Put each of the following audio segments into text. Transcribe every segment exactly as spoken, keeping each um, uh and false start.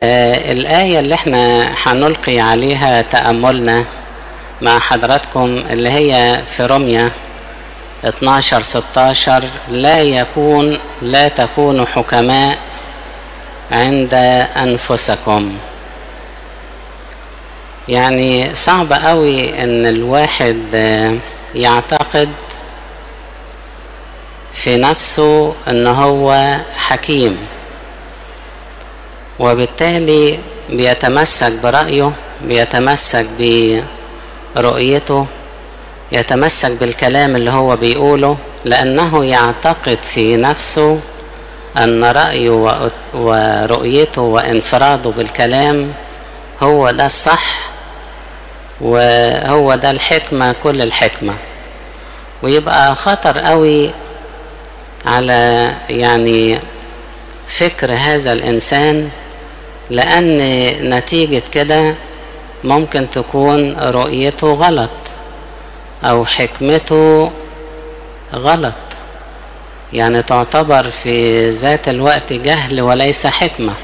آه الآية اللي احنا هنلقي عليها تأملنا مع حضراتكم اللي هي في رمية اتناشر ستاشر، لا يكون لا تكونوا حكماء عند أنفسكم. يعني صعب قوي ان الواحد يعتقد في نفسه ان هو حكيم، وبالتالي بيتمسك برأيه، بيتمسك برؤيته، يتمسك بالكلام اللي هو بيقوله، لأنه يعتقد في نفسه أن رأيه ورؤيته وانفراده بالكلام هو ده الصح وهو ده الحكمة، كل الحكمة. ويبقى خطر قوي على يعني فكر هذا الإنسان، لأن نتيجة كده ممكن تكون رؤيته غلط أو حكمته غلط، يعني تعتبر في ذات الوقت جهل وليس حكمة.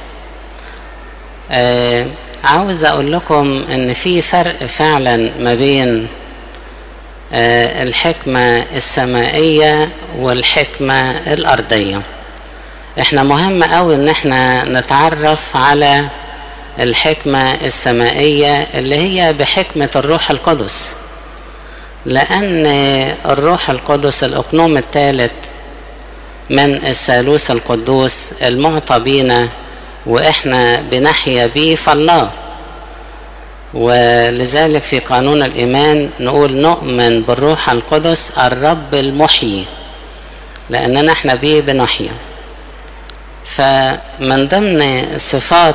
آه عاوز أقول لكم إن في فرق فعلا ما بين آه الحكمة السمائية والحكمة الأرضية. احنا مهم قوي ان احنا نتعرف على الحكمة السمائية اللي هي بحكمة الروح القدس، لأن الروح القدس الأقنوم الثالث من الثالوث القدوس المعطى بينا وإحنا بنحيا بيه فالله. ولذلك في قانون الإيمان نقول نؤمن بالروح القدس الرب المحيي، لأننا احنا بيه بنحيا. فمن ضمن صفات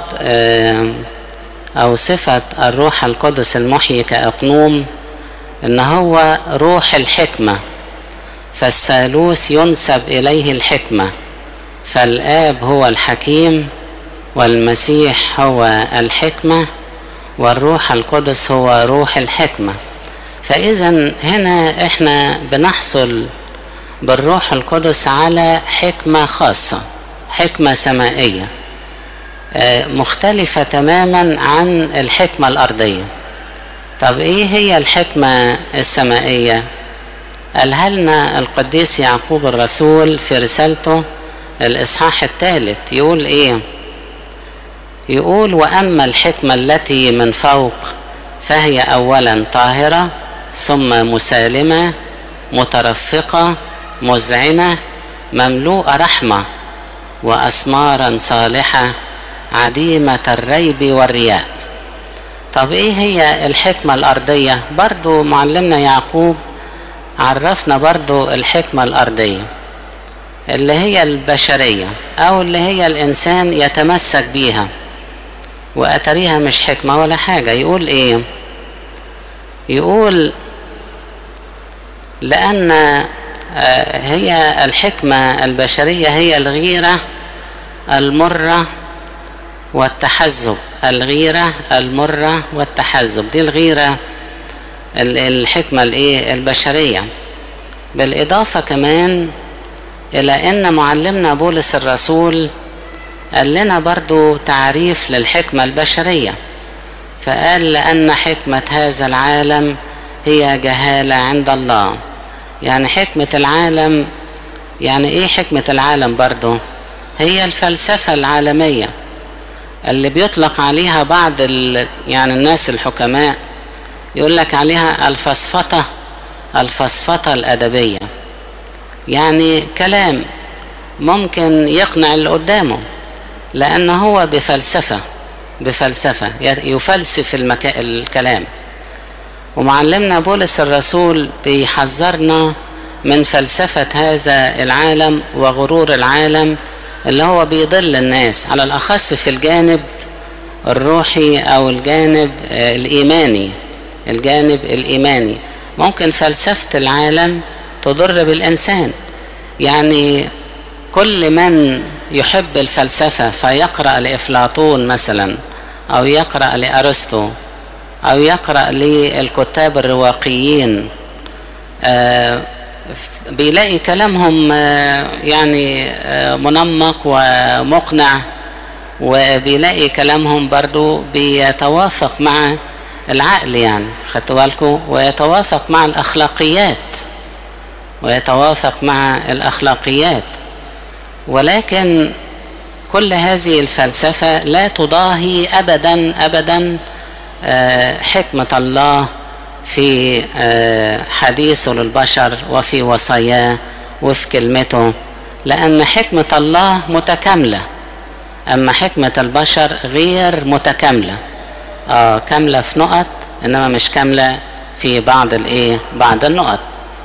أو صفة الروح القدس المحيي كأقنوم إن هو روح الحكمة، فالثالوث ينسب إليه الحكمة، فالآب هو الحكيم والمسيح هو الحكمة والروح القدس هو روح الحكمة. فإذا هنا إحنا بنحصل بالروح القدس على حكمة خاصة، حكمة سمائية مختلفة تماما عن الحكمة الأرضية. طب إيه هي الحكمة السمائية؟ قالها لنا القديس يعقوب الرسول في رسالته الإصحاح الثالث، يقول إيه؟ يقول: وأما الحكمة التي من فوق فهي أولا طاهرة، ثم مسالمة، مترفقة، مذعنة، مملوءة رحمة، وأثمارا صالحة، عديمة الريب والرياء. طب إيه هي الحكمة الأرضية؟ برضو معلمنا يعقوب عرفنا برضو الحكمة الأرضية اللي هي البشرية أو اللي هي الإنسان يتمسك بيها وأتريها مش حكمة ولا حاجة. يقول إيه؟ يقول لأن هي الحكمة البشرية هي الغيرة المرة والتحزب، الغيرة المرة والتحزب، دي الغيرة الحكمة الايه البشرية. بالإضافة كمان إلى أن معلمنا بولس الرسول قال لنا برضو تعريف للحكمة البشرية، فقال: لأن حكمة هذا العالم هي جهالة عند الله. يعني حكمة العالم، يعني ايه حكمة العالم؟ برضو هي الفلسفة العالمية اللي بيطلق عليها بعض يعني الناس الحكماء يقول لك عليها الفسفطة، الفسفطة الأدبية، يعني كلام ممكن يقنع اللي قدامه لأنه هو بفلسفة بفلسفة يفلسف المكا... الكلام. ومعلمنا بولس الرسول بيحذرنا من فلسفة هذا العالم وغرور العالم اللي هو بيضل الناس، على الأخص في الجانب الروحي أو الجانب الإيماني. الجانب الإيماني ممكن فلسفة العالم تضر بالإنسان. يعني كل من يحب الفلسفة فيقرأ لأفلاطون مثلا أو يقرأ لأرسطو أو يقرأ للكتاب الرواقيين آه بيلاقي كلامهم آه يعني آه منمق ومقنع وبيلاقي كلامهم برضو بيتوافق مع العقل، يعني خدتوا بالكم، ويتوافق مع الأخلاقيات ويتوافق مع الأخلاقيات. ولكن كل هذه الفلسفة لا تضاهي أبدا أبدا حكمة الله في حديثه للبشر وفي وصاياه وفي كلمته، لأن حكمة الله متكاملة، أما حكمة البشر غير متكاملة، آه كاملة في نقط إنما مش كاملة في بعض الإيه بعض النقط.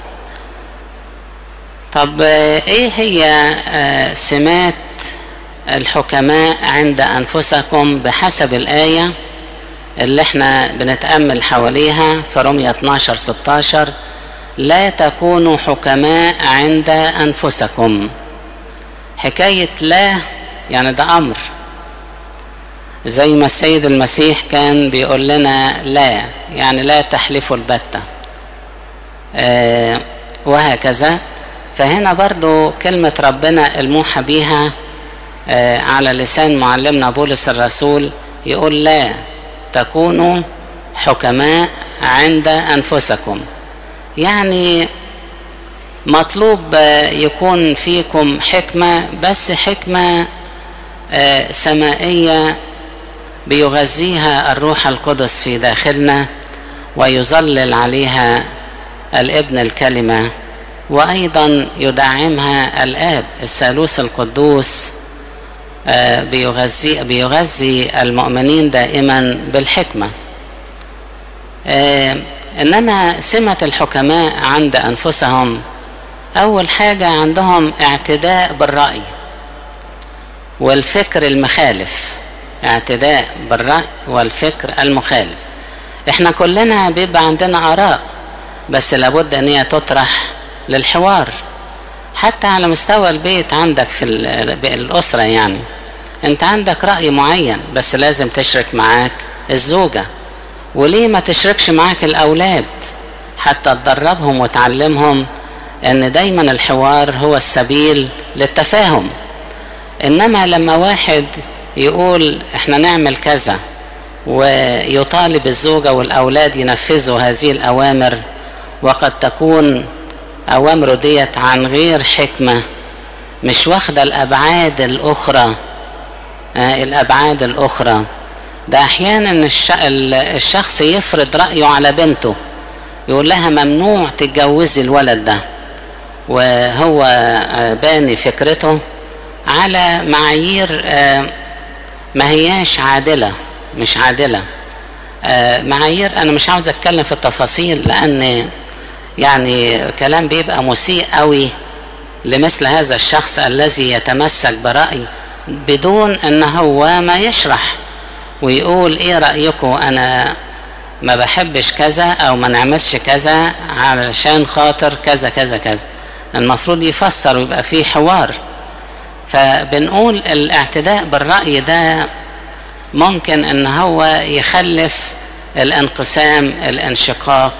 طب إيه هي سمات الحكماء عند أنفسكم بحسب الآية اللي احنا بنتأمل حواليها في رمية اتناشر ستاشر؟ لا تكونوا حكماء عند أنفسكم. حكاية لا يعني ده أمر، زي ما السيد المسيح كان بيقول لنا لا، يعني لا تحلفوا البتة، آه وهكذا. فهنا برضو كلمة ربنا الموحى بيها آه على لسان معلمنا بولس الرسول يقول لا تكونوا حكماء عند أنفسكم، يعني مطلوب يكون فيكم حكمة، بس حكمة سمائية بيغذيها الروح القدس في داخلنا ويظلل عليها الابن الكلمة، وأيضا يدعمها الآب الثالوث القدوس، بيغذي, بيغذي المؤمنين دائما بالحكمة. إنما سمة الحكماء عند أنفسهم أول حاجة عندهم اعتداء بالرأي والفكر المخالف، اعتداء بالرأي والفكر المخالف. احنا كلنا بيبقى عندنا آراء، بس لابد ان هي تطرح للحوار، حتى على مستوى البيت عندك في الأسرة. يعني انت عندك رأي معين بس لازم تشرك معاك الزوجة، وليه ما تشركش معاك الأولاد حتى تدربهم وتعلمهم ان دايما الحوار هو السبيل للتفاهم. انما لما واحد يقول احنا نعمل كذا ويطالب الزوجة والاولاد ينفذوا هذه الاوامر، وقد تكون اوامره ديت عن غير حكمة، مش واخدة الابعاد الاخرى آه الابعاد الاخرى. ده احيانا الشخص يفرض رأيه على بنته، يقول لها ممنوع تتجوزي الولد ده، وهو باني فكرته على معايير ما هياش عادلة، مش عادلة، معايير أنا مش عاوز أتكلم في التفاصيل لأن يعني كلام بيبقى مسيء قوي لمثل هذا الشخص الذي يتمسك برأي بدون أن هو ما يشرح ويقول إيه رأيكم، أنا ما بحبش كذا أو ما نعملش كذا علشان خاطر كذا كذا كذا. المفروض يفسر ويبقى فيه حوار. فبنقول الاعتداء بالرأي ده ممكن ان هو يخلف الانقسام، الانشقاق،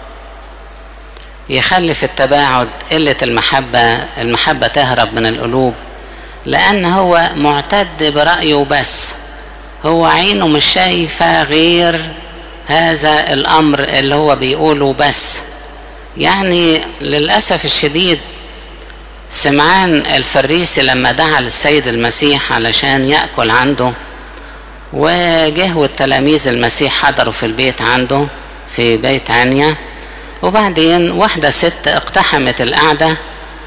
يخلف التباعد، قلة المحبة، المحبة تهرب من القلوب، لان هو معتد برأيه بس، هو عينه مش شايفة غير هذا الامر اللي هو بيقوله بس. يعني للأسف الشديد سمعان الفريسي لما دعا للسيد المسيح علشان يأكل عنده، وجه والتلاميذ المسيح حضروا في البيت عنده في بيت عنيا، وبعدين واحدة ست اقتحمت القعدة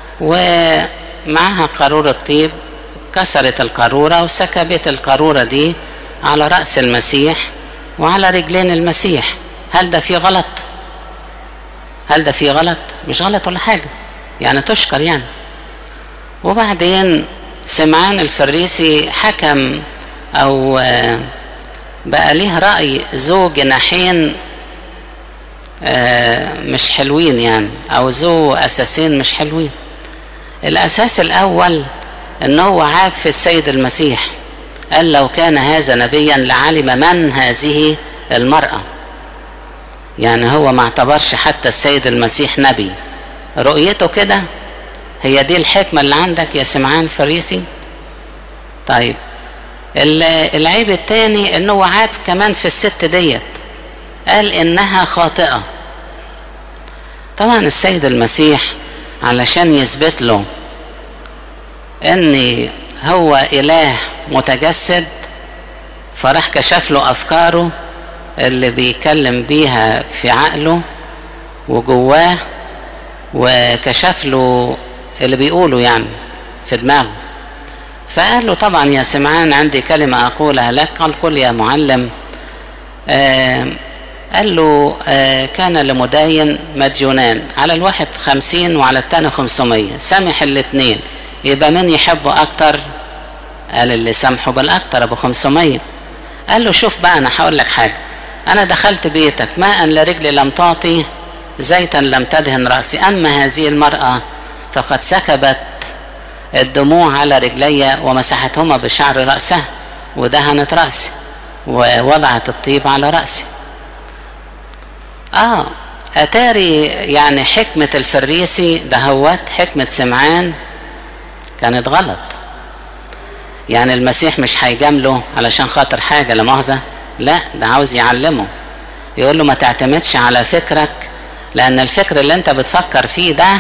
ومعها قارورة طيب، كسرت القارورة وسكبت القارورة دي على رأس المسيح وعلى رجلين المسيح. هل ده فيه غلط؟ هل ده فيه غلط؟ مش غلط ولا حاجة، يعني تشكر يعني. وبعدين سمعان الفريسي حكم او بقى ليه رأي ذو جناحين مش حلوين، يعني او ذو اساسين مش حلوين. الاساس الاول ان هو عاب في السيد المسيح، قال لو كان هذا نبيا لعلم من هذه المرأة. يعني هو ما اعتبرش حتى السيد المسيح نبي، رؤيته كده. هي دي الحكمة اللي عندك يا سمعان الفريسي؟ طيب العيب التاني انه عاب كمان في الست ديت، قال انها خاطئة. طبعا السيد المسيح علشان يثبت له ان هو اله متجسد، فراح كشف له افكاره اللي بيكلم بيها في عقله وجواه، وكشف له اللي بيقوله يعني في دماغه. فقال له طبعا يا سمعان عندي كلمة أقولها لك. قال قل يا معلم. آه قال له آه كان لمداين مديونان، على الواحد خمسين وعلى التاني خمسمية، سامح الاتنين، يبقى من يحبه أكتر؟ قال اللي سامحه بالأكتر أبو خمسمية. قال له شوف بقى أنا هقول لك حاجة، أنا دخلت بيتك ماء لرجلي لم تعطي، زيتا لم تدهن رأسي، أما هذه المرأة فقد سكبت الدموع على رجلي ومسحتهما بشعر رأسها ودهنت رأسي ووضعت الطيب على رأسي. آه أتاري يعني حكمة الفريسي دهوت حكمة سمعان كانت غلط. يعني المسيح مش هيجامله علشان خاطر حاجة لا مؤاخذة، لا ده عاوز يعلمه، يقول له ما تعتمدش على فكرك، لأن الفكر اللي انت بتفكر فيه ده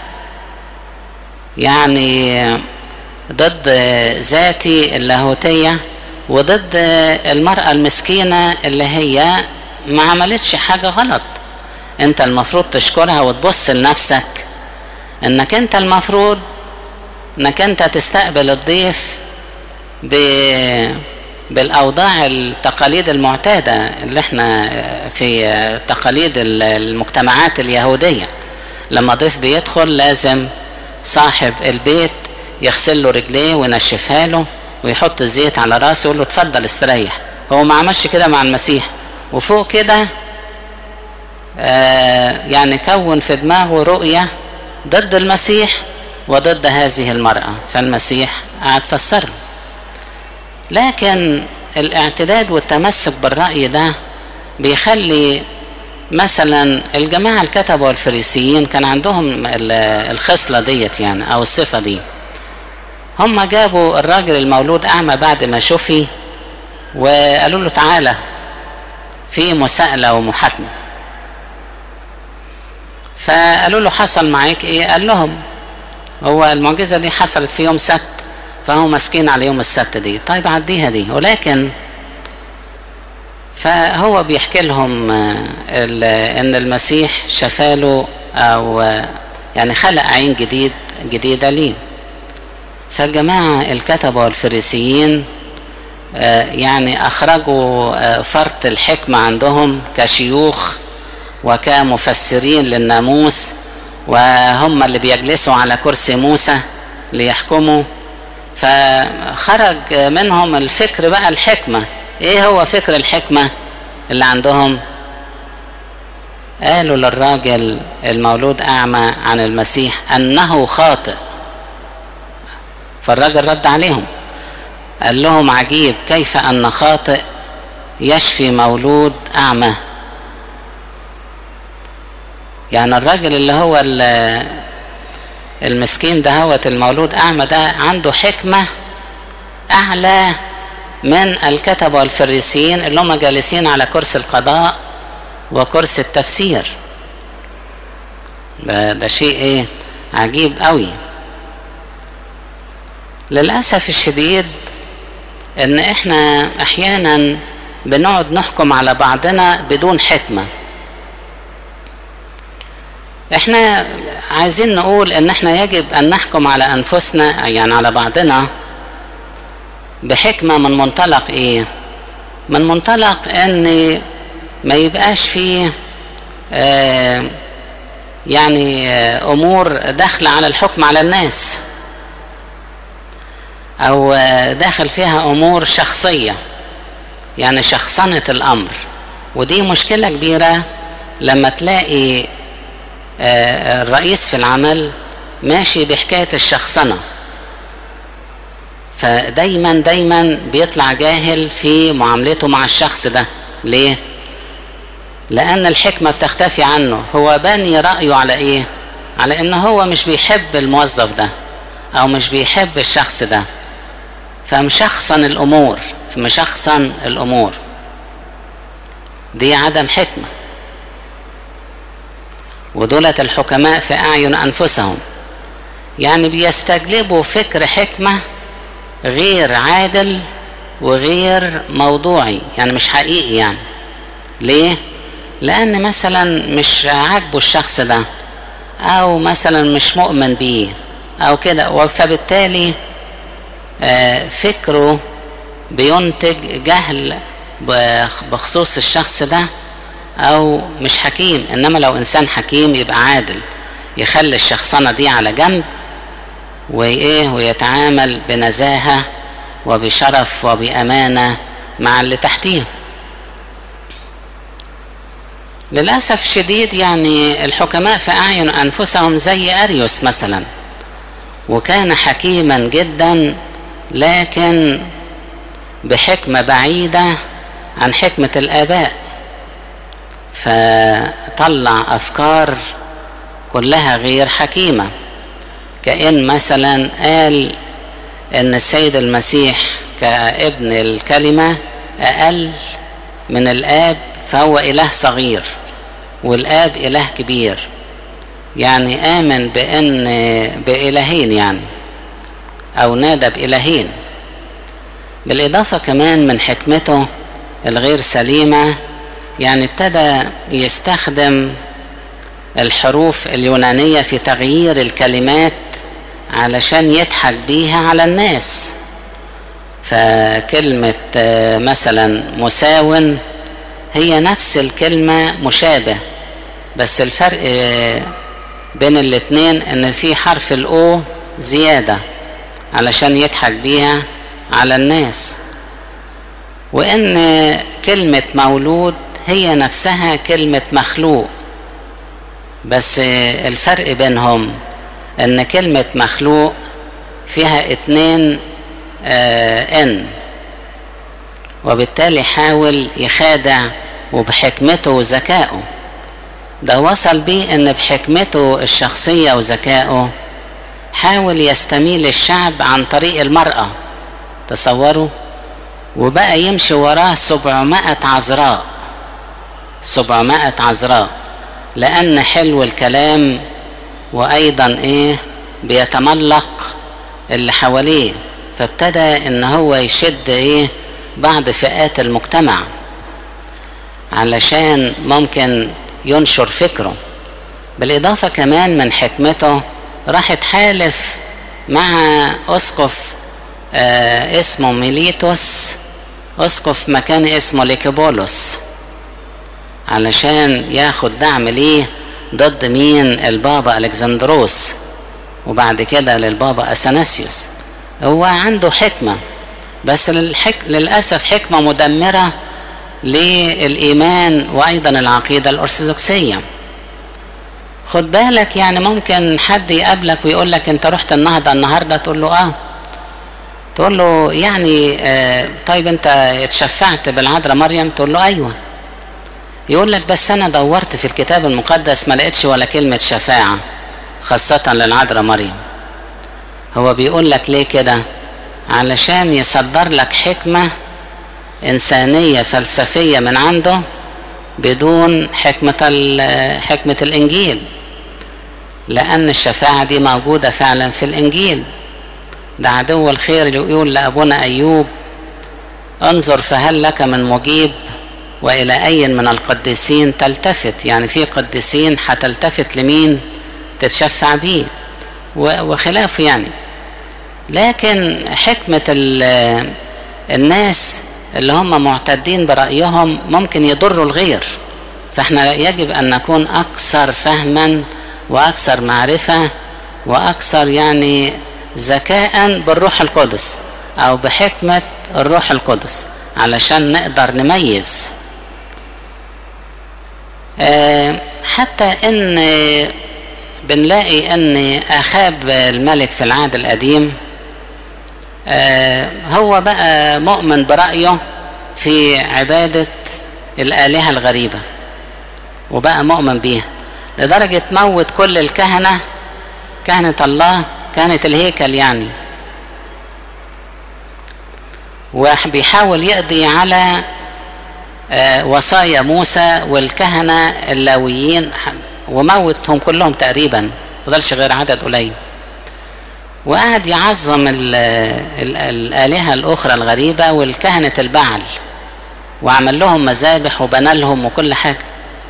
يعني ضد ذاتي اللاهوتية وضد المرأة المسكينة اللي هي ما عملتش حاجة غلط. انت المفروض تشكرها وتبص لنفسك انك انت المفروض انك انت تستقبل الضيف ب... بالاوضاع التقاليد المعتادة اللي احنا في تقاليد المجتمعات اليهودية. لما ضيف بيدخل لازم صاحب البيت يغسل له رجليه وينشفها له ويحط الزيت على راسه ويقول له اتفضل استريح. هو ما عملش كده مع المسيح، وفوق كده آه يعني كون في دماغه رؤية ضد المسيح وضد هذه المرأة، فالمسيح قاعد فسر. لكن الاعتداد والتمسك بالرأي ده بيخلي مثلا الجماعة الكتبة والفريسيين كان عندهم الخصلة ديت يعني او الصفة دي. هم جابوا الراجل المولود اعمى بعد ما شفي وقالوا له تعالى في مساءلة ومحاكمة، فقالوا له حصل معاك ايه؟ قال لهم هو المعجزة دي حصلت في يوم سبت، فهو مسكين على يوم السبت دي، طيب عديها دي. ولكن فهو بيحكي لهم ان المسيح شفاله او يعني خلق عين جديد جديدة ليه. فالجماعة الكتبة والفريسيين يعني اخرجوا فرط الحكمة عندهم كشيوخ وكمفسرين للناموس، وهم اللي بيجلسوا على كرسي موسى ليحكموا. فخرج منهم الفكر بقى الحكمة. ايه هو فكر الحكمة اللي عندهم؟ قالوا للراجل المولود اعمى عن المسيح انه خاطئ. فالراجل رد عليهم قال لهم عجيب كيف ان خاطئ يشفي مولود اعمى. يعني الراجل اللي هو المسكين ده هو المولود اعمى ده عنده حكمة اعلى من الكتبة والفريسيين اللي هم جالسين على كرسي القضاء وكرسي التفسير. ده, ده شيء ايه عجيب قوي. للأسف الشديد ان احنا احيانا بنقعد نحكم على بعضنا بدون حكمة. احنا عايزين نقول ان احنا يجب ان نحكم على انفسنا يعني على بعضنا بحكمة. من منطلق ايه؟ من منطلق ان ما يبقاش فيه آه يعني آه امور داخلة على الحكم على الناس، او آه داخل فيها امور شخصية يعني شخصنة الامر. ودي مشكلة كبيرة لما تلاقي آه الرئيس في العمل ماشي بحكاية الشخصنة، فدايما دايما بيطلع جاهل في معاملته مع الشخص ده. ليه؟ لأن الحكمة بتختفي عنه. هو باني رأيه على ايه؟ على انه هو مش بيحب الموظف ده او مش بيحب الشخص ده، فمشخصن الأمور مشخصن الأمور دي عدم حكمة. ودولة الحكماء في أعين أنفسهم، يعني بيستجلبوا فكر حكمة غير عادل وغير موضوعي، يعني مش حقيقي. يعني ليه؟ لأن مثلا مش عاجبه الشخص ده، أو مثلا مش مؤمن بيه أو كده، فبالتالي فكره بينتج جهل بخصوص الشخص ده، أو مش حكيم. إنما لو إنسان حكيم يبقى عادل، يخلي الشخصنة دي على جنب وإيه ويتعامل بنزاهة وبشرف وبأمانة مع اللي تحتيه. للأسف شديد يعني الحكماء في أعين أنفسهم زي أريوس مثلا، وكان حكيما جدا لكن بحكمة بعيدة عن حكمة الآباء، فطلع أفكار كلها غير حكيمة. كأن مثلا قال ان السيد المسيح كابن الكلمة اقل من الاب، فهو اله صغير والاب اله كبير، يعني امن بان بإلهين يعني، او نادى بإلهين. بالاضافة كمان من حكمته الغير سليمة، يعني ابتدى يستخدم الحروف اليونانية في تغيير الكلمات علشان يضحك بيها على الناس. فكلمة مثلا مساون هي نفس الكلمة مشابه، بس الفرق بين الاتنين ان في حرف الاو زيادة علشان يضحك بيها على الناس. وان كلمة مولود هي نفسها كلمة مخلوق، بس الفرق بينهم ان كلمة مخلوق فيها اتنين آه ان، وبالتالي حاول يخادع، وبحكمته وذكائه ده وصل بيه ان بحكمته الشخصية وذكائه حاول يستميل الشعب عن طريق المرأة. تصوروا، وبقى يمشي وراه سبعمائة عذراء، سبعمائة عذراء، لان حلو الكلام وايضا ايه بيتملق اللي حواليه، فابتدى ان هو يشد ايه بعض فئات المجتمع علشان ممكن ينشر فكره. بالاضافة كمان من حكمته راح اتحالف مع اسقف آه اسمه ميليتوس، اسقف مكان اسمه ليكيبولوس، علشان ياخد دعم ليه ضد مين؟ البابا الكسندروس، وبعد كده للبابا اثناسيوس. هو عنده حكمة، بس للحك... للأسف حكمة مدمرة للإيمان وأيضا العقيدة الأرثوذكسية. خد بالك، يعني ممكن حد يقابلك ويقول لك انت رحت النهضة النهاردة، تقول له اه تقول له يعني آه طيب انت اتشفعت بالعذراء مريم؟ تقول له ايوه. يقول لك بس انا دورت في الكتاب المقدس ما لقيتش ولا كلمة شفاعة خاصة للعذراء مريم. هو بيقول لك ليه كده؟ علشان يصدر لك حكمة إنسانية فلسفية من عنده بدون حكمة حكمة الإنجيل، لأن الشفاعة دي موجودة فعلا في الإنجيل. ده عدو الخير يقول لأبونا أيوب انظر فهل لك من مجيب وإلى أي من القديسين تلتفت، يعني في قديسين هتلتفت لمين تتشفع بيه وخلافه يعني. لكن حكمة الناس اللي هم معتدين برأيهم ممكن يضروا الغير، فاحنا يجب أن نكون أكثر فهما وأكثر معرفة وأكثر يعني ذكاء بالروح القدس أو بحكمة الروح القدس علشان نقدر نميز. أه حتى إن بنلاقي أن أخاب الملك في العهد القديم أه هو بقى مؤمن برأيه في عبادة الآلهة الغريبة، وبقى مؤمن بيها لدرجة موت كل الكهنة، كهنة الله، كهنة الهيكل يعني. وبيحاول يقضي على وصايا موسى والكهنة اللاويين وموتهم كلهم تقريبا، فضلش غير عدد قليل. وقعد يعظم ال ال الآلهة الأخرى الغريبة والكهنة البعل، وعمل لهم مذابح وبنى لهم وكل حاجة،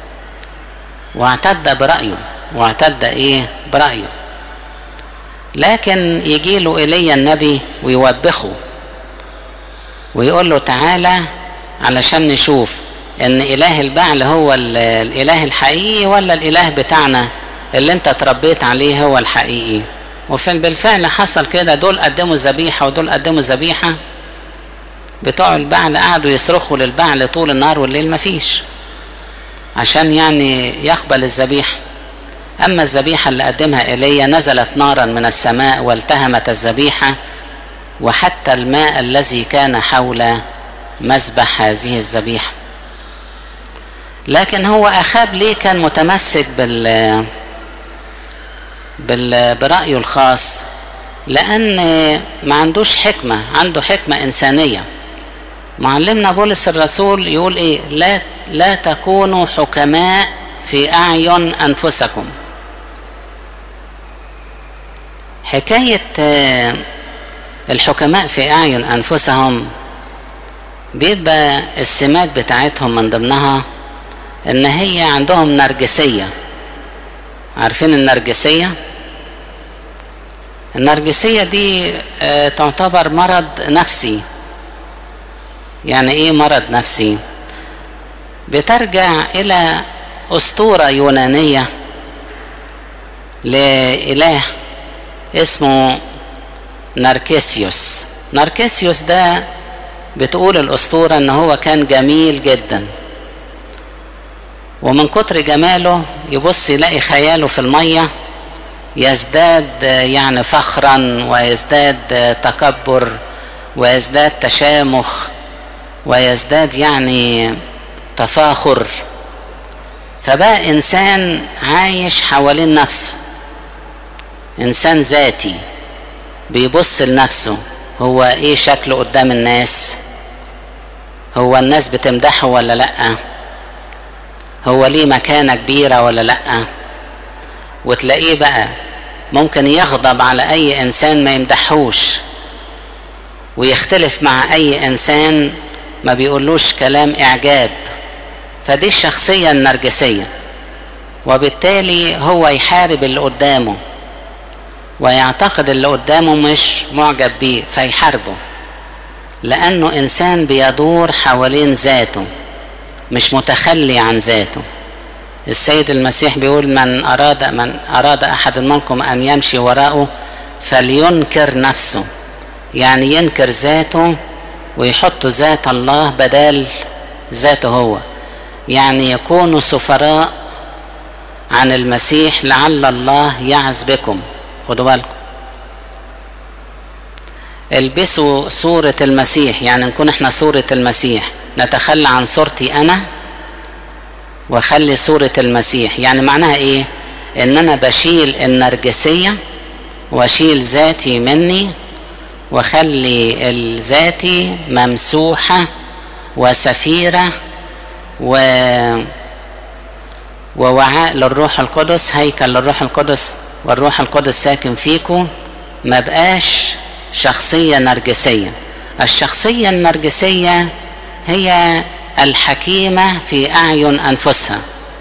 واعتد برأيه واعتد ايه برأيه. لكن يجي له إيليا النبي ويوبخه ويقول له تعالى علشان نشوف ان اله البعل هو الاله الحقيقي ولا الاله بتاعنا اللي انت تربيت عليه هو الحقيقي. وفين بالفعل حصل كده، دول قدموا ذبيحة ودول قدموا ذبيحة. بتوع البعل قعدوا يصرخوا للبعل طول النهار والليل مفيش، عشان يعني يقبل الذبيحة. اما الذبيحة اللي قدمها ايليا نزلت نارا من السماء والتهمت الذبيحة وحتى الماء الذي كان حول مذبح هذه الذبيحة. لكن هو أخاب ليه كان متمسك بال بال برأيه الخاص؟ لأن ما عندوش حكمة، عنده حكمة إنسانية. معلمنا بولس الرسول يقول إيه؟ لا لا تكونوا حكماء في أعين أنفسكم. حكاية الحكماء في أعين أنفسهم بيبقى السمات بتاعتهم من ضمنها ان هي عندهم نرجسية. عارفين النرجسية؟ النرجسية دي اه تعتبر مرض نفسي. يعني ايه مرض نفسي؟ بترجع الى اسطورة يونانية لإله اسمه ناركيسيوس. ناركيسيوس ده بتقول الاسطورة ان هو كان جميل جدا، ومن كتر جماله يبص يلاقي خياله في المية يزداد يعني فخرا ويزداد تكبر ويزداد تشامخ ويزداد يعني تفاخر. فبقى انسان عايش حوالين نفسه، انسان ذاتي بيبص لنفسه هو ايه شكله قدام الناس، هو الناس بتمدحه ولا لأ، هو ليه مكانة كبيرة ولا لأ. وتلاقيه بقى ممكن يغضب على اي انسان ما يمدحوش، ويختلف مع اي انسان ما بيقولوش كلام اعجاب. فدي الشخصية النرجسية، وبالتالي هو يحارب اللي قدامه ويعتقد اللي قدامه مش معجب بيه فيحاربه، لأنه إنسان بيدور حوالين ذاته مش متخلي عن ذاته. السيد المسيح بيقول من أراد من أراد أحد منكم أن يمشي وراءه فلينكر نفسه، يعني ينكر ذاته ويحط ذات الله بدل ذاته هو، يعني يكونوا سفراء عن المسيح لعل الله يعز بكم. خدوا بالكم، البسوا صورة المسيح، يعني نكون احنا صورة المسيح، نتخلى عن صورتي انا وخلي صورة المسيح. يعني معناها ايه؟ ان انا بشيل النرجسية واشيل ذاتي مني وخلي الذاتي ممسوحة وسفيرة و ووعاء للروح القدس، هيكل للروح القدس، والروح القدس ساكن فيكم. ما بقاش شخصية نرجسية. الشخصية النرجسية هي الحكيمة في أعين أنفسها.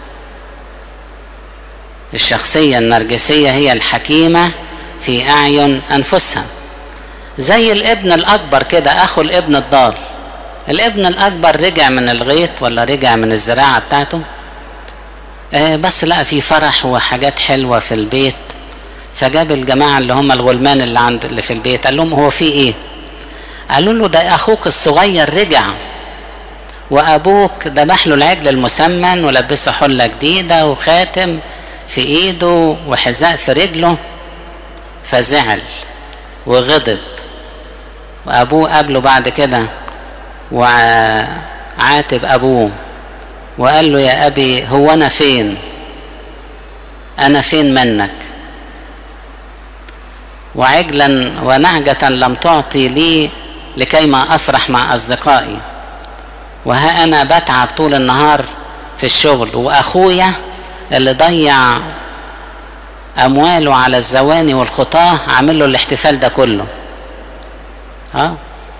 الشخصية النرجسية هي الحكيمة في أعين أنفسها، زي الابن الأكبر كده، أخو الابن الضال. الابن الأكبر رجع من الغيط ولا رجع من الزراعة بتاعته، آه بس لقى في فرح وحاجات حلوة في البيت، فجاب الجماعة اللي هم الغلمان اللي عند اللي في البيت، قال لهم هو في ايه؟ قالوا له ده اخوك الصغير رجع، وابوك ذبح له العجل المسمن ولبسه حلة جديدة وخاتم في ايده وحذاء في رجله. فزعل وغضب، وابوه قابله بعد كده وعاتب ابوه وقال له يا ابي هو انا فين؟ انا فين منك؟ وعجلا ونعجة لم تعطي لي لكيما أفرح مع أصدقائي، وها أنا بتعب طول النهار في الشغل، وأخويا اللي ضيع أمواله على الزواني والخطاة عامل له الاحتفال ده كله. اه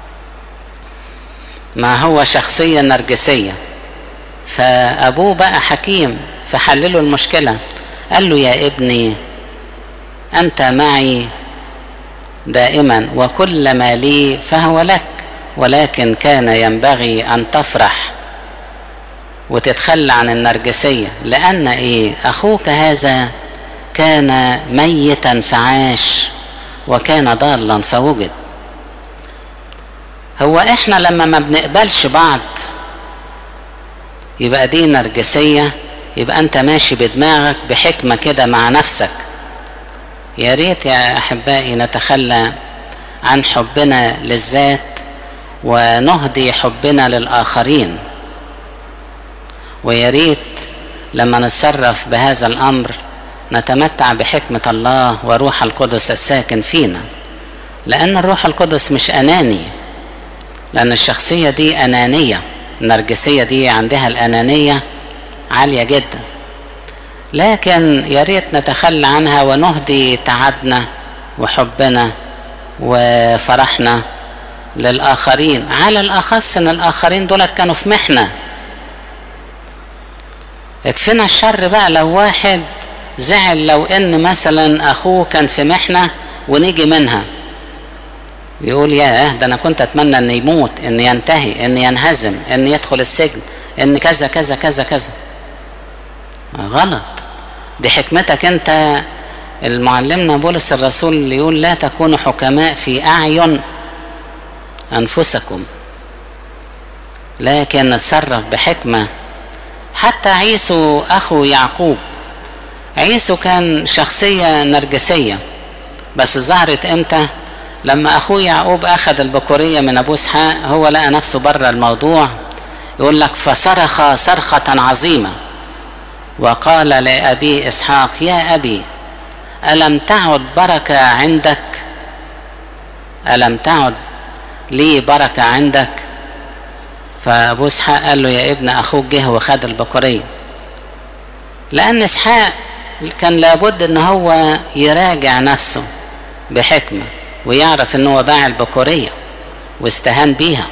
ما هو شخصية نرجسية. فأبوه بقى حكيم فحلله المشكلة، قال له يا ابني أنت معي دائما وكل ما لي فهو لك، ولكن كان ينبغي أن تفرح وتتخلى عن النرجسية، لأن إيه أخوك هذا كان ميتا فعاش وكان ضالا فوجد. هو إحنا لما ما بنقبلش بعض يبقى دي نرجسية، يبقى أنت ماشي بدماغك بحكمة كده مع نفسك. يا ريت يا أحبائي نتخلى عن حبنا للذات ونهدي حبنا للآخرين، ويا ريت لما نتصرف بهذا الأمر نتمتع بحكمة الله وروح القدس الساكن فينا، لأن الروح القدس مش أناني، لأن الشخصية دي أنانية، النرجسية دي عندها الأنانية عالية جدا. لكن يا ريت نتخلى عنها ونهدي تعبنا وحبنا وفرحنا للآخرين، على الأخص أن الآخرين دولت كانوا في محنة. يكفينا الشر بقى لو واحد زعل لو ان مثلا اخوه كان في محنة ونيجي منها يقول ياه ده انا كنت اتمنى ان يموت، ان ينتهي، ان ينهزم، ان يدخل السجن، ان كذا كذا كذا كذا. غلط. دي حكمتك انت. المعلمنا بولس الرسول اللي يقول لا تكونوا حكماء في اعين انفسكم، لكن نتصرف بحكمة. حتى عيسو اخو يعقوب، عيسو كان شخصية نرجسية، بس ظهرت امتى؟ لما اخوه يعقوب اخذ البكورية من ابو اسحاق، هو لقى نفسه بره الموضوع. يقول لك فصرخ صرخة عظيمة وقال لأبي اسحاق يا ابي ألم تعد بركة عندك؟ ألم تعد لي بركة عندك؟ فابو اسحاق قال له يا ابن اخوك جه وخد البكورية. لان اسحاق كان لابد ان هو يراجع نفسه بحكمة ويعرف ان هو باع البكورية واستهان بيها،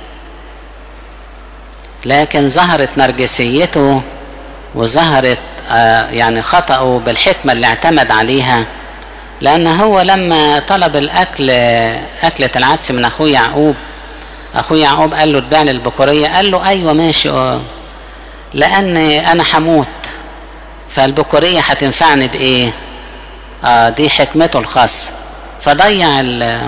لكن ظهرت نرجسيته وظهرت آه يعني خطأه بالحكمة اللي اعتمد عليها. لان هو لما طلب الاكل اكلة العدس من اخوه يعقوب، اخوه يعقوب قال له تبيع لي البكورية، قال له ايوه ماشي اه لان انا هموت فالبكورية هتنفعني بايه؟ اه دي حكمته الخاصة. فضيع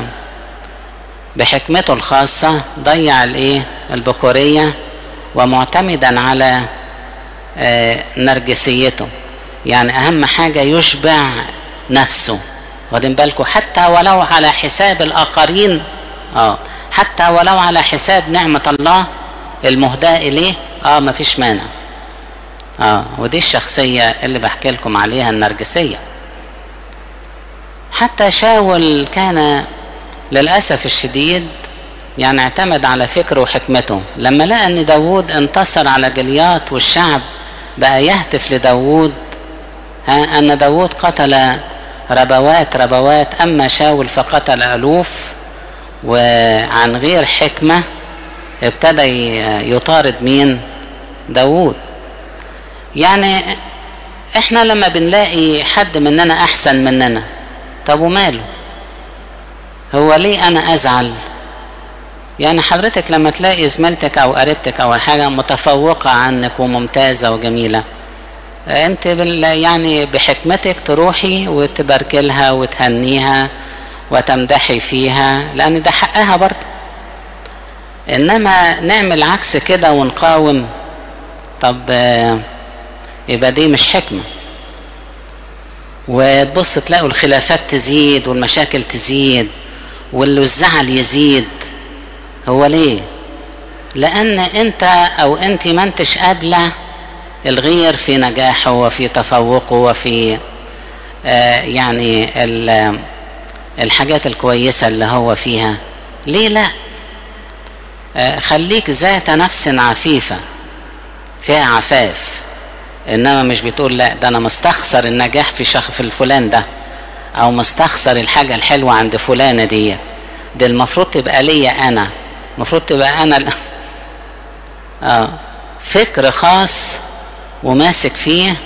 بحكمته الخاصة ضيع الايه؟ البكورية، ومعتمدا على آه نرجسيته. يعني اهم حاجة يشبع نفسه، واخدين بالكم؟ حتى ولو على حساب الاخرين، اه حتى ولو على حساب نعمة الله المهداة اليه، اه مفيش مانع. اه ودي الشخصية اللي بحكي لكم عليها النرجسية. حتى شاول كان للأسف الشديد يعني اعتمد على فكره وحكمته. لما لقى ان داود انتصر على جليات والشعب بقى يهتف لداود ها ان داود قتل ربوات ربوات، اما شاول فقتل الوف. وعن غير حكمة ابتدى يطارد مين؟ داود. يعني احنا لما بنلاقي حد مننا احسن مننا، طب وماله؟ هو ليه انا ازعل؟ يعني حضرتك لما تلاقي زميلتك او قريبتك او حاجة متفوقة عنك وممتازة وجميلة، انت يعني بحكمتك تروحي وتباركي لها وتهنيها وتمدحي فيها، لان ده حقها برضه. انما نعمل عكس كده ونقاوم، طب يبقى دي مش حكمة. وتبص تلاقوا الخلافات تزيد والمشاكل تزيد والزعل يزيد. هو ليه؟ لان انت او انت ما انتش قابلة الغير في نجاحه وفي تفوقه وفي آه يعني الحاجات الكويسة اللي هو فيها. ليه لا؟ خليك ذات نفس عفيفة فيها عفاف، انما مش بتقول لا ده انا مستخسر النجاح في شخص في الفلان ده، او مستخسر الحاجة الحلوة عند فلانة ديت، دي المفروض تبقى ليا انا، المفروض تبقى انا ال... اه فكر خاص وماسك فيه،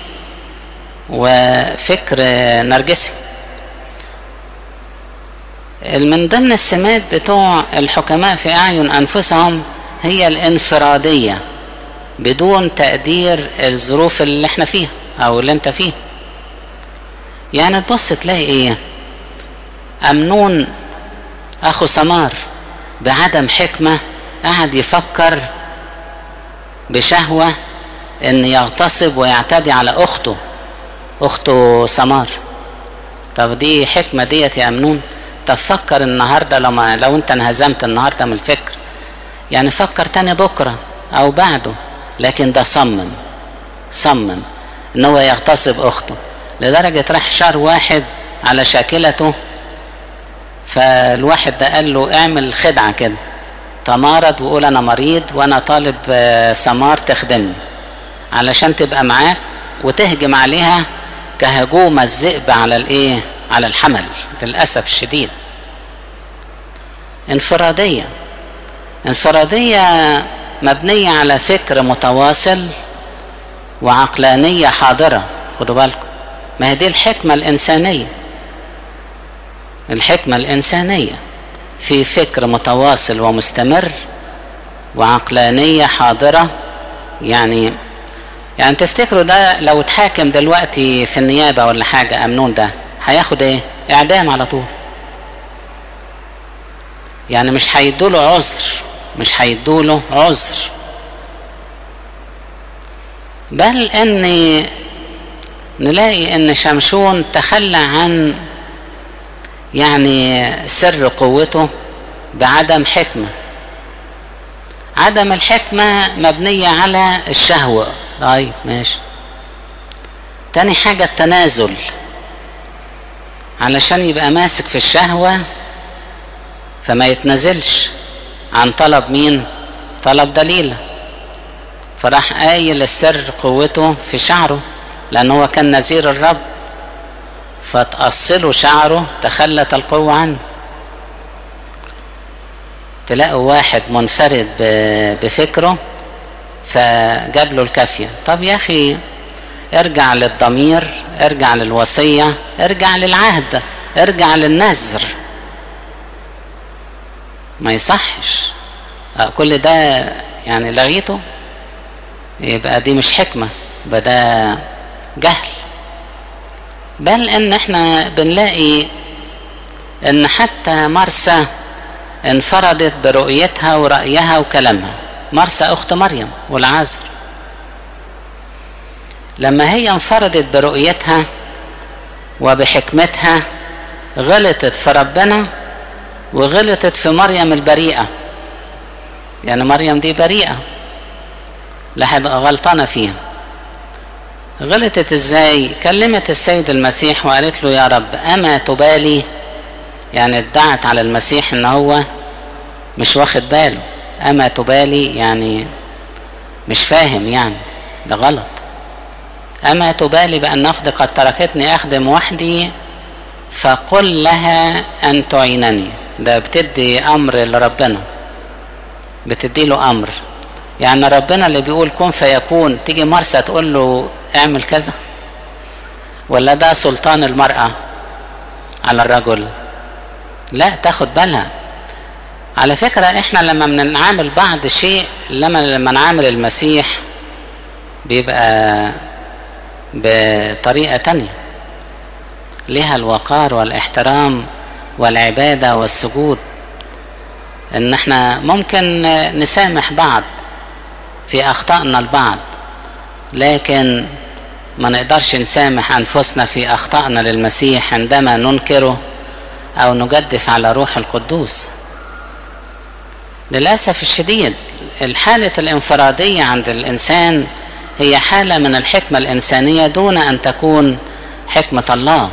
وفكر نرجسي. من ضمن السمات بتوع الحكماء في أعين أنفسهم هي الانفرادية بدون تقدير الظروف اللي احنا فيها أو اللي انت فيها. يعني تبص تلاقي ايه، أمنون أخو سمار بعدم حكمة قعد يفكر بشهوة ان يغتصب ويعتدي على أخته أخته سمار. طب دي حكمة ديت يا أمنون؟ تفكر النهاردة لما لو انت انهزمت النهاردة من الفكر، يعني فكر تاني بكرة او بعده، لكن ده صمم صمم ان هو يغتصب اخته، لدرجة راح شار واحد على شاكلته، فالواحد ده قال له اعمل خدعة كده، تمارض وقول انا مريض وانا طالب سمار تخدمني علشان تبقى معاك وتهجم عليها كهجوم الذئب على الايه، على الحمل. للأسف الشديد انفرادية انفرادية مبنية على فكر متواصل وعقلانية حاضرة. خدوا بالكم، ما هي دي الحكمة الإنسانية، الحكمة الإنسانية في فكر متواصل ومستمر وعقلانية حاضرة. يعني يعني تفتكروا ده لو اتحاكم دلوقتي في النيابة ولا حاجة، أمنون ده هياخد ايه؟ اعدام على طول. يعني مش هيدوله عذر، مش هيدوله عذر. بل ان نلاقي ان شمشون تخلى عن يعني سر قوته بعدم حكمة. عدم الحكمة مبنية على الشهوة. طيب ماشي. تاني حاجة التنازل، علشان يبقى ماسك في الشهوة فما يتنازلش عن طلب مين؟ طلب دليلة. فراح قايل السر قوته في شعره، لأنه هو كان نذير الرب، فتأصله شعره تخلت القوة عنه. تلاقوا واحد منفرد بفكره فجاب له الكافية. طب يا أخي ارجع للضمير، ارجع للوصية، ارجع للعهد، ارجع للنذر. ما يصحش كل ده يعني لغيته، يبقى دي مش حكمة، يبقى ده جهل. بل ان احنا بنلاقي ان حتى مرسى انفردت برؤيتها ورأيها وكلامها، مرسى اخت مريم والعازر، لما هي انفردت برؤيتها وبحكمتها غلطت في ربنا وغلطت في مريم البريئة. يعني مريم دي بريئة، لا غلطانة فيها. غلطت ازاي؟ كلمت السيد المسيح وقالت له يا رب اما تبالي؟ يعني ادعت على المسيح ان هو مش واخد باله. اما تبالي يعني مش فاهم، يعني ده غلط. اما تبالي بان اختي قد تركتني اخدم وحدي فقل لها ان تعينني. ده بتدي امر لربنا، بتدي له امر. يعني ربنا اللي بيقول كن فيكون، تيجي مرسى تقول له اعمل كذا؟ ولا ده سلطان المرأة على الرجل؟ لا، تاخد بالها. على فكرة احنا لما بنعامل بعض شيء، لما لما نعامل المسيح بيبقى بطريقة تانية، لها الوقار والاحترام والعبادة والسجود. ان احنا ممكن نسامح بعض في اخطائنا البعض، لكن ما نقدرش نسامح انفسنا في اخطائنا للمسيح عندما ننكره او نجدف على روح القدوس. للأسف الشديد الحالة الانفرادية عند الانسان هي حالة من الحكمة الانسانية دون ان تكون حكمة الله.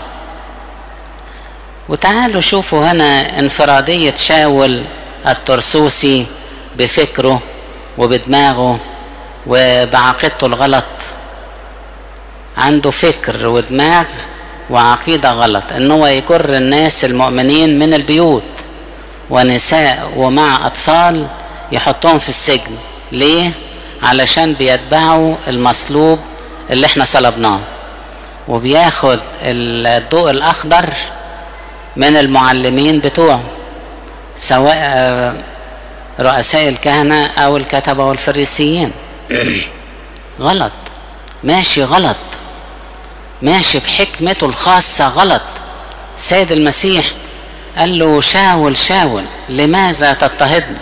وتعالوا شوفوا هنا انفرادية شاول الترسوسي بفكره وبدماغه وبعقيدته الغلط. عنده فكر ودماغ وعقيدة غلط، ان هو يجر الناس المؤمنين من البيوت ونساء ومع اطفال يحطهم في السجن. ليه؟ علشان بيتبعوا المصلوب اللي احنا صلبناه، وبياخد الضوء الاخضر من المعلمين بتوعه، سواء رؤساء الكهنة او الكتبة والفريسيين. غلط، ماشي غلط، ماشي بحكمته الخاصة غلط. سيد المسيح قال له شاول شاول لماذا تضطهدني؟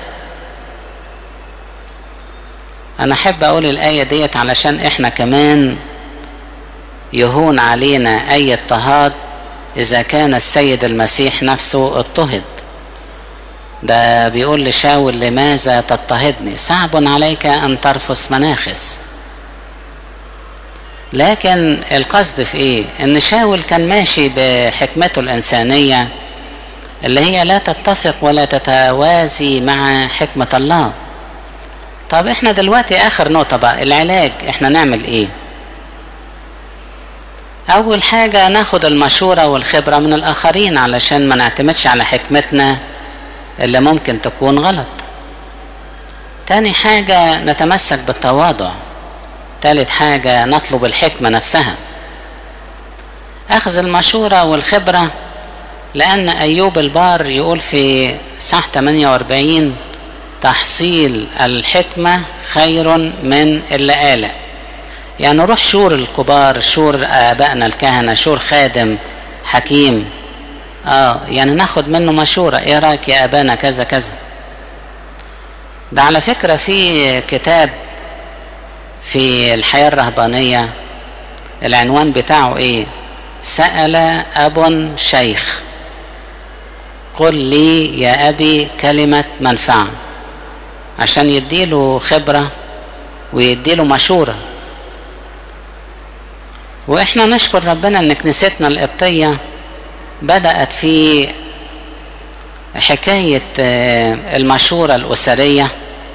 انا احب اقول الاية ديت علشان احنا كمان يهون علينا اي اضطهاد اذا كان السيد المسيح نفسه اضطهد. ده بيقول لشاول لماذا تضطهدني؟ صعب عليك ان ترفس مناخس. لكن القصد في ايه؟ ان شاول كان ماشي بحكمته الانسانية اللي هي لا تتفق ولا تتوازي مع حكمة الله. طب احنا دلوقتي اخر نقطة بقى، العلاج. احنا نعمل ايه؟ اول حاجة ناخد المشورة والخبرة من الاخرين علشان ما نعتمدش على حكمتنا اللي ممكن تكون غلط. تاني حاجة نتمسك بالتواضع. تالت حاجة نطلب الحكمة نفسها. اخذ المشورة والخبرة، لان ايوب البار يقول في صح ثمانية وأربعين تحصيل الحكمة خير من اللآلئ. يعني روح شور الكبار، شور آبائنا الكهنة، شور خادم حكيم، اه يعني ناخد منه مشورة. ايه رأيك يا ابانا كذا كذا؟ ده على فكرة في كتاب في الحياة الرهبانية العنوان بتاعه ايه؟ سأل اب شيخ قل لي يا ابي كلمة منفعة، عشان يديله خبرة ويديله مشورة. واحنا نشكر ربنا ان كنيستنا القبطية بدأت في حكاية المشورة الأسرية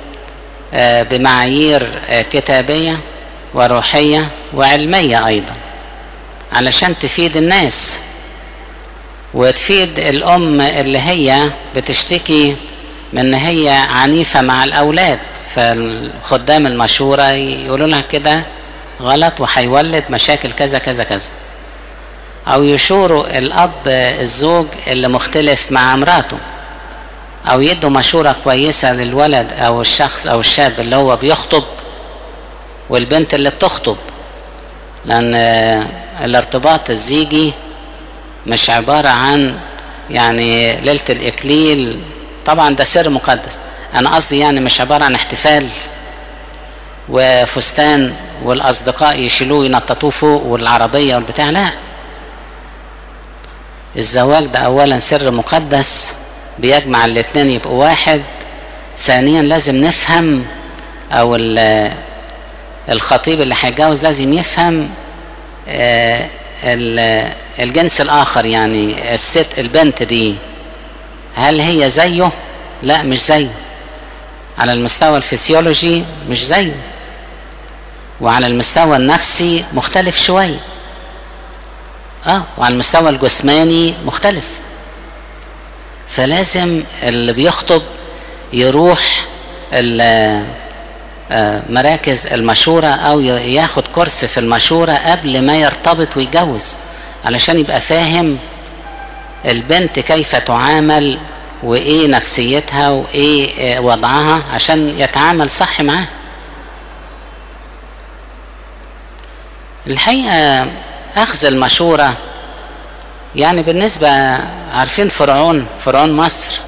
بمعايير كتابية وروحية وعلمية أيضا، علشان تفيد الناس وتفيد الأم اللي هي بتشتكي من ان هي عنيفة مع الأولاد، فالخدام المشورة يقولوا لها كده غلط وهيولد مشاكل كذا كذا كذا، او يشوروا الاب الزوج اللي مختلف مع مراته، او يدوا مشورة كويسة للولد او الشخص او الشاب اللي هو بيخطب والبنت اللي بتخطب. لان الارتباط الزيجي مش عبارة عن يعني ليلة الاكليل، طبعا ده سر مقدس، انا قصدي يعني مش عبارة عن احتفال وفستان والاصدقاء يشيلوه ينططوه فوق والعربية والبتاع. لا، الزواج ده اولا سر مقدس بيجمع الاتنين يبقوا واحد. ثانيا لازم نفهم، او الخطيب اللي هيتجوز لازم يفهم الجنس الاخر، يعني الست البنت دي هل هي زيه؟ لا مش زيه، على المستوى الفسيولوجي مش زيه، وعلى المستوى النفسي مختلف شوية، اه وعلى المستوى الجسماني مختلف. فلازم اللي بيخطب يروح مراكز المشورة او ياخد كورس في المشورة قبل ما يرتبط ويتجوز، علشان يبقى فاهم البنت كيف تعامل وايه نفسيتها وايه وضعها عشان يتعامل صح معاها. الحقيقة اخذ المشورة يعني بالنسبة، عارفين فرعون فرعون مصر،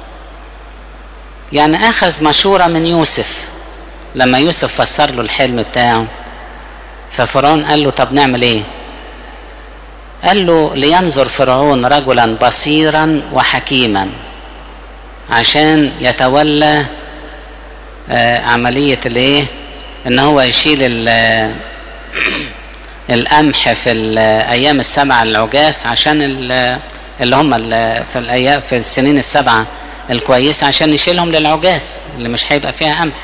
يعني اخذ مشورة من يوسف لما يوسف فسر له الحلم بتاعه. ففرعون قال له طب نعمل ايه؟ قال له لينظر فرعون رجلا بصيرا وحكيما عشان يتولى آه عملية الايه، ان هو يشيل القمح في الايام السبعة العجاف، عشان اللي هم في الايام في السنين السبعة الكويسة عشان يشيلهم للعجاف اللي مش هيبقى فيها قمح.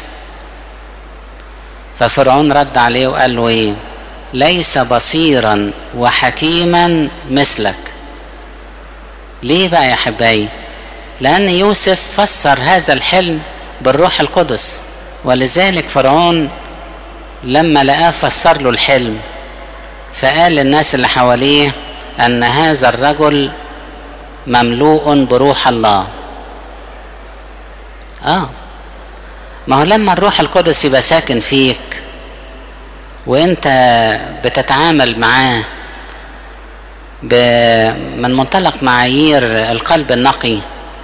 ففرعون رد عليه وقال له ايه؟ ليس بصيرا وحكيما مثلك. ليه بقى يا حبايبي؟ لأن يوسف فسر هذا الحلم بالروح القدس، ولذلك فرعون لما لقاه فسر له الحلم فقال للناس اللي حواليه أن هذا الرجل مملوء بروح الله. آه ما هو لما الروح القدس يبقى ساكن فيك وانت بتتعامل معاه من منطلق معايير القلب النقي،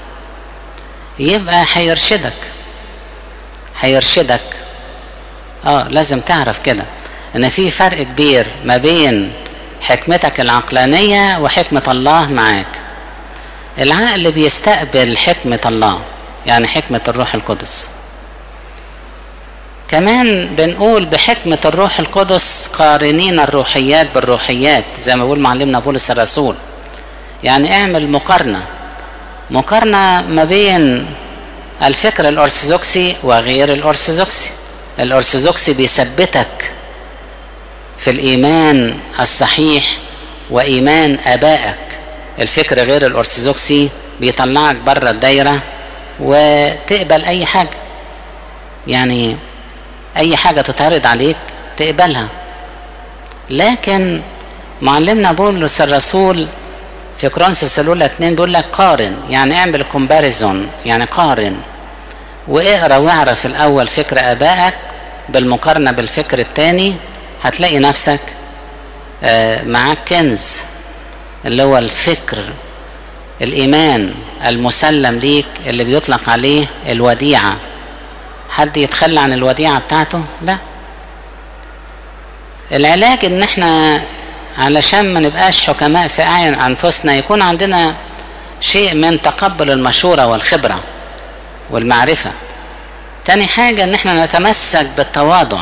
يبقى هيرشدك هيرشدك اه لازم تعرف كده ان في فرق كبير ما بين حكمتك العقلانية وحكمة الله معاك. العقل بيستقبل حكمة الله، يعني حكمة الروح القدس. كمان بنقول بحكمة الروح القدس قارنين الروحيات بالروحيات، زي ما بيقول معلمنا بولس الرسول. يعني اعمل مقارنة مقارنة ما بين الفكر الأرثوذكسي وغير الأرثوذكسي. الأرثوذكسي بيثبتك في الإيمان الصحيح وإيمان آبائك. الفكر غير الأرثوذكسي بيطلعك بره الدايرة وتقبل أي حاجة، يعني أي حاجة تتعرض عليك تقبلها. لكن معلمنا بولس الرسول في كورنثوس الأولى اتنين بيقول لك قارن، يعني اعمل كومباريزون، يعني قارن واقرا واعرف الأول فكر آبائك بالمقارنة بالفكر التاني، هتلاقي نفسك معاك كنز اللي هو الفكر الإيمان المسلم ليك اللي بيطلق عليه الوديعة. حد يتخلى عن الوديعة بتاعته؟ لا. العلاج ان احنا علشان ما نبقاش حكماء في اعين انفسنا يكون عندنا شيء من تقبل المشورة والخبرة والمعرفة. تاني حاجة ان احنا نتمسك بالتواضع،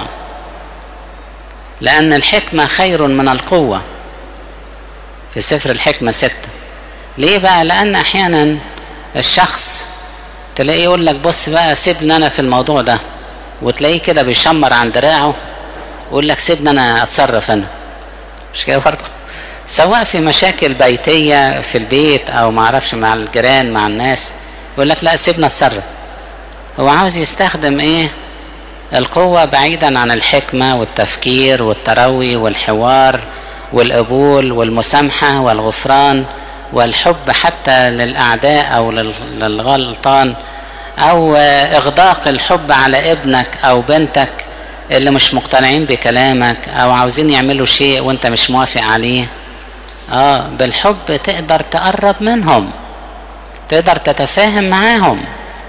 لان الحكمة خير من القوة في سفر الحكمة ستة. ليه بقى؟ لان احيانا الشخص تلاقيه يقول لك بص بقى سيبني انا في الموضوع ده، وتلاقيه كده بيشمر عن دراعه ويقول لك سيبني انا اتصرف انا. مش كده برضه؟ سواء في مشاكل بيتية في البيت او معرفش مع الجيران مع الناس، يقول لك لا سيبني اتصرف. هو عاوز يستخدم ايه؟ القوة بعيدا عن الحكمة والتفكير والتروي والحوار والقبول والمسامحة والغفران والحب حتى للأعداء أو للغلطان، أو إغداق الحب على ابنك أو بنتك اللي مش مقتنعين بكلامك أو عاوزين يعملوا شيء وانت مش موافق عليه. آه بالحب تقدر تقرب منهم، تقدر تتفاهم معاهم.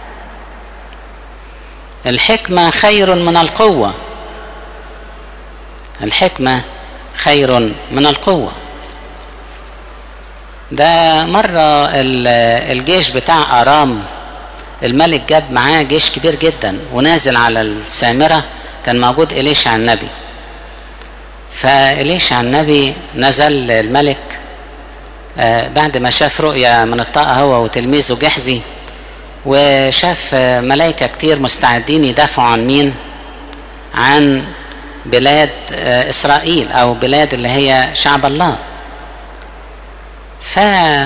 الحكمة خير من القوة، الحكمة خير من القوة. ده مرة الجيش بتاع أرام الملك جاب معاه جيش كبير جدا ونازل على السامرة، كان موجود إليشع النبي. فإليشع النبي نزل الملك بعد ما شاف رؤية من الطاقة هو وتلميذه جحزي، وشاف ملائكة كتير مستعدين يدافعوا عن مين؟ عن بلاد إسرائيل أو بلاد اللي هي شعب الله. ف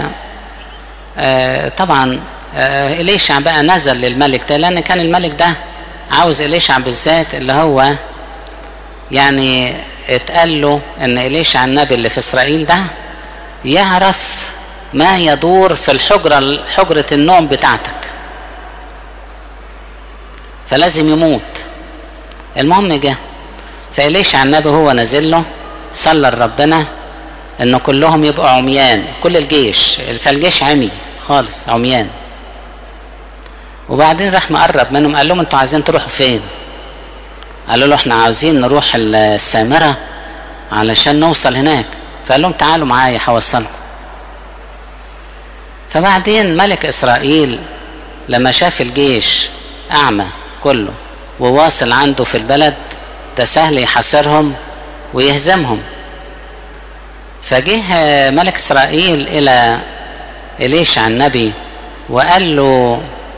طبعا إليشع بقى نزل للملك ده، لأن كان الملك ده عاوز إليشع بالذات، اللي هو يعني اتقال له ان إليشع النبي اللي في إسرائيل ده يعرف ما يدور في الحجرة حجرة النوم بتاعتك، فلازم يموت. المهم جه فإليشع النبي هو نزل له صلى لربنا ان كلهم يبقوا عميان، كل الجيش، فالجيش عمي خالص عميان. وبعدين راح مقرب منهم قال لهم انتوا عايزين تروحوا فين؟ قالوا له احنا عاوزين نروح السامرة علشان نوصل هناك. فقال لهم تعالوا معايا هوصلكم. فبعدين ملك إسرائيل لما شاف الجيش أعمى كله وواصل عنده في البلد، ده سهل يحاصرهم ويهزمهم. فجه ملك إسرائيل إلى إليشع النبي وقال له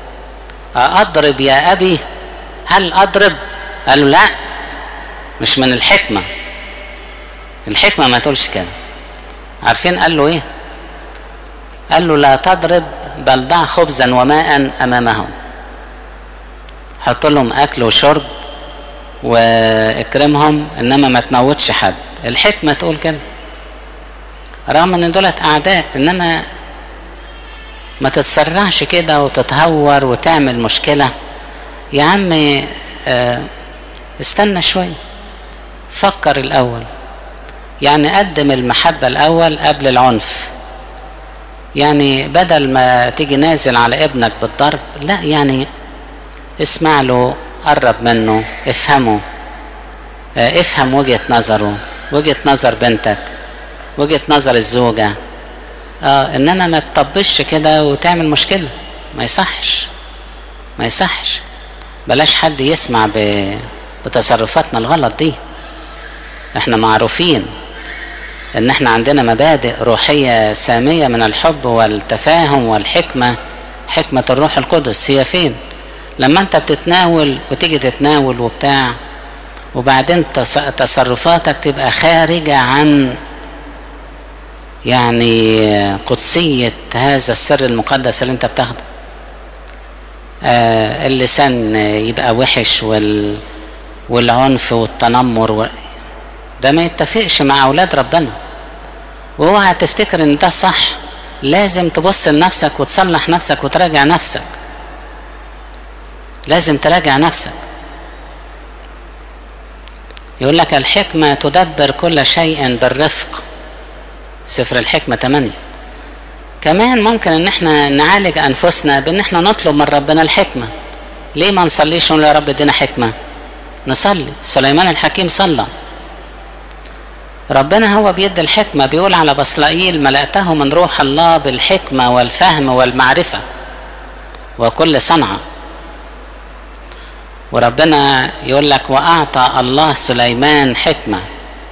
أضرب يا أبي؟ هل أضرب؟ قالوا لا، مش من الحكمة، الحكمة ما تقولش كده. عارفين قال له ايه؟ قال له لا تضرب، بل ضع خبزا وماء أمامهم، حط لهم أكل وشرب واكرمهم، إنما ما تموتش حد. الحكمة تقول كده، رغم ان دولت أعداء، إنما ما تتسرعش كده وتتهور وتعمل مشكلة. يا عم اه استنى شوية، فكر الأول، يعني قدم المحبة الأول قبل العنف. يعني بدل ما تيجي نازل على ابنك بالضرب، لا، يعني اسمع له، قرب منه، افهمه، اه افهم وجهة نظره، وجهة نظر بنتك، وجهة نظر الزوجة. اه انما ما تطبش كده وتعمل مشكلة، ما يصحش ما يصحش. بلاش حد يسمع بتصرفاتنا الغلط دي. احنا معروفين ان احنا عندنا مبادئ روحية سامية من الحب والتفاهم والحكمة. حكمة الروح القدس هي فين؟ لما انت بتتناول وتيجي تتناول وبتاع، وبعدين تصرفاتك تبقى خارجة عن يعني قدسية هذا السر المقدس اللي انت بتاخده. آه اللسان يبقى وحش وال والعنف والتنمر و... ده ما يتفقش مع أولاد ربنا. واوعى تفتكر ان ده صح، لازم تبص لنفسك وتصلح نفسك وتراجع نفسك، لازم تراجع نفسك. يقول لك الحكمة تدبر كل شيء بالرفق، سفر الحكمة ثمانية. كمان ممكن ان احنا نعالج انفسنا بان احنا نطلب من ربنا الحكمة. ليه ما نصليش ونقول يا رب ادينا حكمة؟ نصلي. سليمان الحكيم صلى، ربنا هو بيدي الحكمة. بيقول على بصلائيل ملأته من روح الله بالحكمة والفهم والمعرفة وكل صنعة. وربنا يقول لك وأعطى الله سليمان حكمة.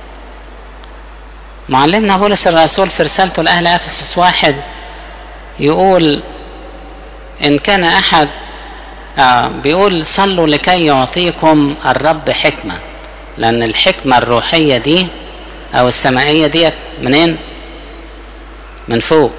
معلمنا بولس الرسول في رسالته لأهل أفسس واحد يقول إن كان أحد آه بيقول صلوا لكي يعطيكم الرب حكمة، لأن الحكمة الروحية دي أو السمائية ديت منين؟ من فوق.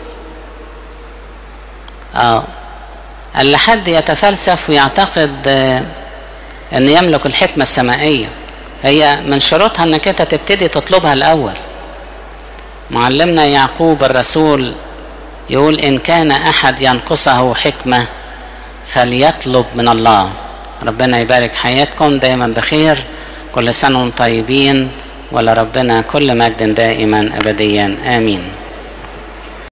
آه اللي حد يتفلسف ويعتقد آه أن يملك الحكمة السمائية، هي من شروطها أنك أنت تبتدي تطلبها الأول. معلمنا يعقوب الرسول يقول إن كان أحد ينقصه حكمة فليطلب من الله. ربنا يبارك حياتكم دائما بخير، كل سنة وانتم طيبين، ولربنا كل مجد دائما أبديا، آمين.